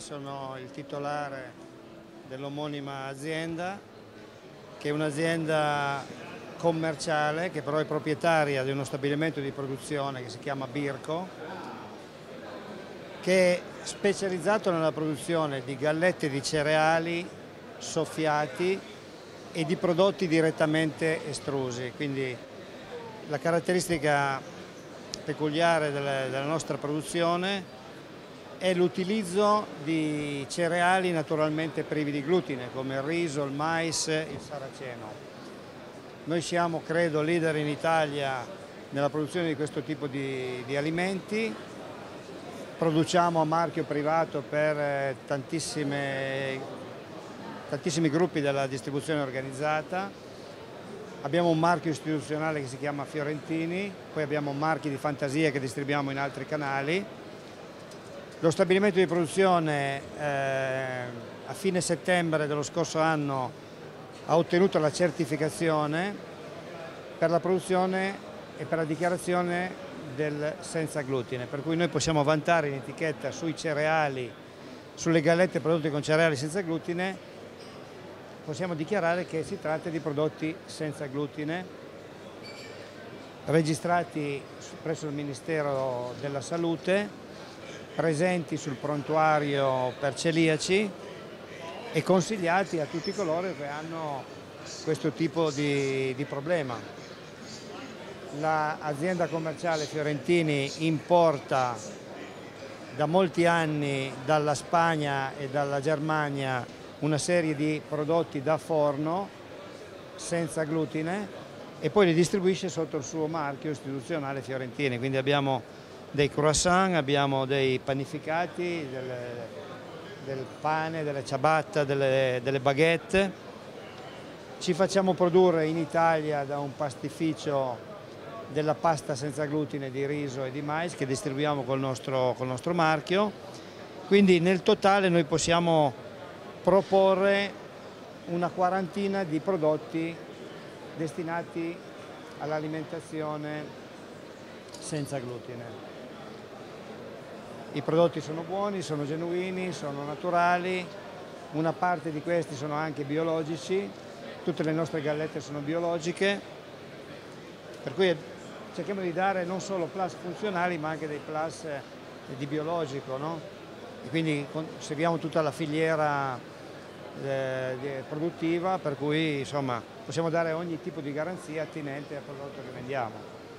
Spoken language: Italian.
sono il titolare dell'omonima azienda, che è un'azienda commerciale che però è proprietaria di uno stabilimento di produzione che si chiama Birco, che è specializzato nella produzione di gallette di cereali soffiati e di prodotti direttamente estrusi. Quindi la caratteristica peculiare della nostra produzione è l'utilizzo di cereali naturalmente privi di glutine, come il riso, il mais, il saraceno. Noi siamo, credo, leader in Italia nella produzione di questo tipo di alimenti. Produciamo a marchio privato per tantissimi gruppi della distribuzione organizzata. Abbiamo un marchio istituzionale che si chiama Fiorentini, poi abbiamo marchi di fantasia che distribuiamo in altri canali. Lo stabilimento di produzione a fine settembre dello scorso anno ha ottenuto la certificazione per la produzione e per la dichiarazione del senza glutine, per cui noi possiamo vantare in etichetta sui cereali, sulle gallette prodotte con cereali senza glutine, possiamo dichiarare che si tratta di prodotti senza glutine, registrati presso il Ministero della Salute, presenti sul prontuario per celiaci e consigliati a tutti coloro che hanno questo tipo di problema. L'azienda commerciale Fiorentini importa da molti anni dalla Spagna e dalla Germania una serie di prodotti da forno senza glutine e poi li distribuisce sotto il suo marchio istituzionale Fiorentini. Quindi abbiamo dei croissant, abbiamo dei panificati, del pane, delle ciabatte, delle baguette. Ci facciamo produrre in Italia da un pastificio della pasta senza glutine di riso e di mais che distribuiamo col nostro marchio. Quindi nel totale noi possiamo proporre una quarantina di prodotti destinati all'alimentazione senza glutine. I prodotti sono buoni, sono genuini, sono naturali, una parte di questi sono anche biologici, tutte le nostre gallette sono biologiche, per cui cerchiamo di dare non solo plus funzionali ma anche dei plus di biologico, no? E quindi seguiamo tutta la filiera produttiva, per cui insomma possiamo dare ogni tipo di garanzia attinente al prodotto che vendiamo.